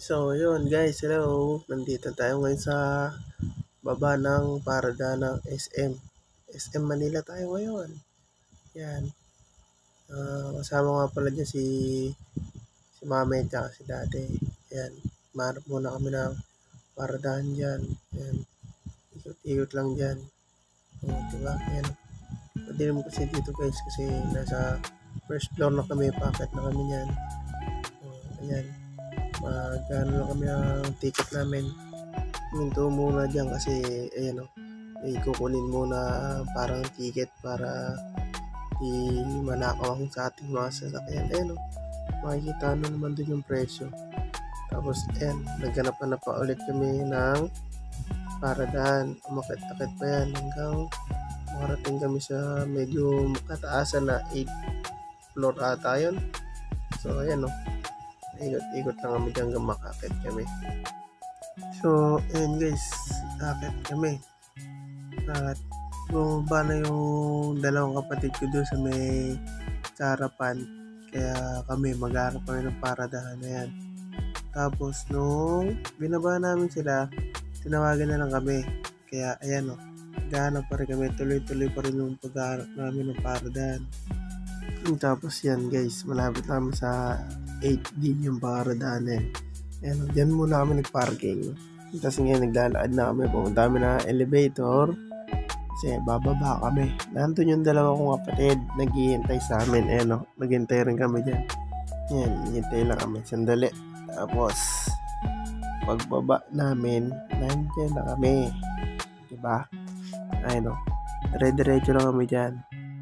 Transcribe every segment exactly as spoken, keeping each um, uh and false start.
So, yun guys, hello. Nandito tayo ngayon sa baba ng parada ng S M. S M Manila tayo ngayon. Yan. Ah, kasama nga pala dyan si si mama at saka si daddy. Yan. Marap muna kami ng paradahan dyan. Yan. Ikot-ikot lang dyan. O, diba? Yan. Pwede naman kasi dito guys kasi nasa first floor na kami. Packet na kami yan. O, ayan. Mag-ano lang kami ng ticket namin. Minto muna dyan kasi ayan o, may kukunin muna parang ticket para di manakaw sa ating mga sasakyan. Ayan o, makikita na naman doon yung presyo. Tapos ayan, naghanap-hanap pa ulit kami ng paradahan. Umakit-akit pa yan hanggang makarating kami sa medyo kataasan na eighth floor ata yun. So ayan o, ikot-ikot lang kami dyan hanggang makakit kami. So, ayun guys, akit kami. At bumaba na yung dalawang kapatid ko doon sa may harapan. Kaya kami, mag-aarap kami ng paradahan na yan. Tapos, nung binaba namin sila, tinawagan na lang kami. Kaya, ayan o, naghahanap pa rin kami. Tuloy-tuloy pa rin yung pag-aarap namin ng paradahan. Tapos yan guys, malapit namin sa eight D yung paradahan na yan. Ayan, dyan muna kami nag-parking. Tapos ngayon naglalakad na kami. Pumunta kami na elevator. Kasi bababa kami. Nandun yung dalawa kong kapatid. Naghihintay sa amin. Ayan o, naghihintay rin kami dyan. Ayan, naghihintay lang kami. Sandali. Tapos, pagbaba namin, nandyan na kami. Diba? Ayan o, dire-diretso lang kami dyan.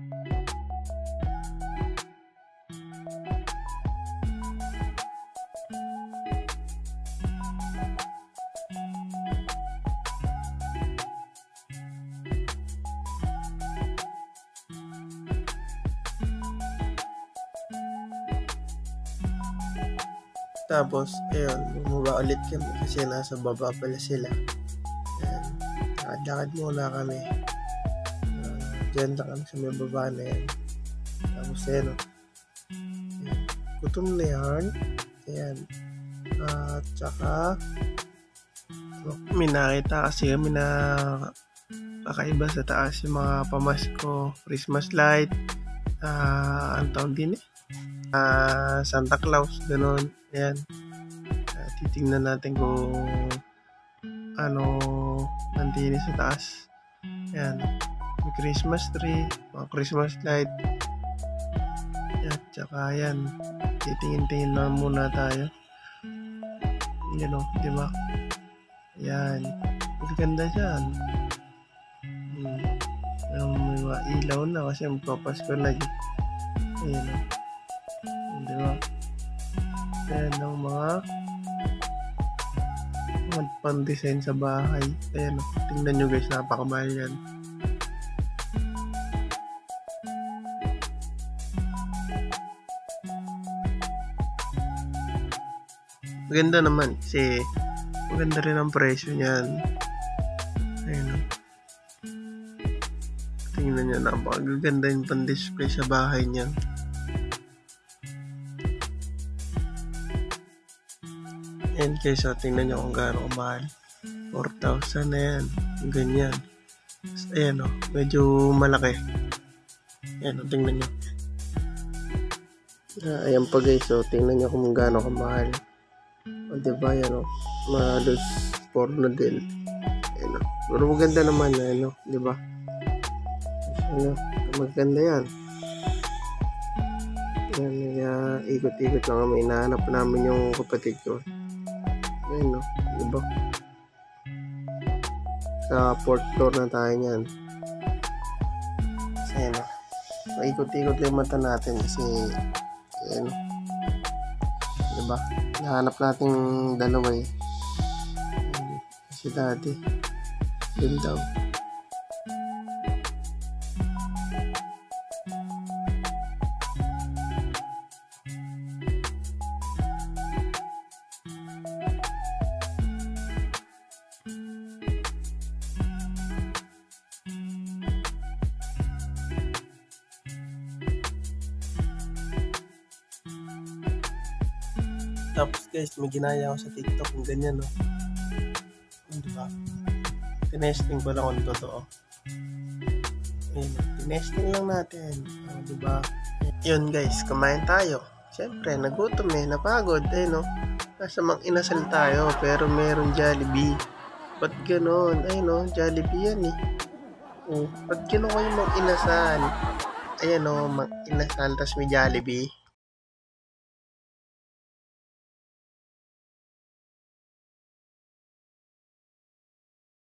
Tapos, ayun, bumaba ulit kami kasi nasa baba pala sila. Ayan, lakad-lakad muna kami. Uh, Diyan lang kami sa may baba na yan. Tapos, ayun, ayan, gutom na yan. Ayan. Uh, at saka, may nakita kasi kami na kakaiba sa taas yung mga pamasko, Christmas light, uh, ang tawag din eh. Uh, Santa Claus, gano'n. Ayan. Uh, titingnan natin kung ano nandini sa taas. Ayan. May Christmas tree, mga Christmas light. At saka ayan, titingin-tingin lang muna tayo. Yan o, di ba? Ayan. Ang ganda dyan. Hmm. Um, may mga ilaw na kasi magpapasko na dyan. Ayan o. Diba? Ayan ang mga mga pang-design sa bahay. Ayan o. Tingnan nyo guys, napakamahal yan. Maganda naman kasi maganda rin ang presyo niyan. Ayan o. Tingnan nyo, napakaganda yung pang-display sa bahay niyan. And guys, so, tingnan nyo kung gaano kamahal. four thousand na yan. Ganyan. So, ayan o. Medyo malaki. Ayan o, tingnan nyo. Ah, ayan pa guys. So, tingnan nyo kung gaano kamahal. O, diba yan o. Mahalos four na din. Ayan o. Pero maganda naman na ano. Diba? Ayan o. Maganda yan. Ayan. Uh, ikot-ikot lang kami. Inahanap namin yung kapatid ko. Ayun no, diba? Sa fourth floor na tayo niyan. Kasi ayun no, maikot-ikot lang mata natin kasi ayun no, diba? Nahanap natin dalawa eh. Si daddy dun daw. Tapos guys, may ginaya ako sa TikTok kung ganyan, no? Hindi ba? Tinesting ko lang kung totoo. Ayun, tinesting lang natin. Oh, diba? Yun guys, kumain tayo. Siyempre, nagutom eh, napagod eh, no? Nasa mang inasal tayo, pero meron Jollibee. Ba't ganon? Ay no, Jollibee yan eh. Oh, ba't ganon kayo mang inasal? Ayan o, mang inasal, tas may Jollibee.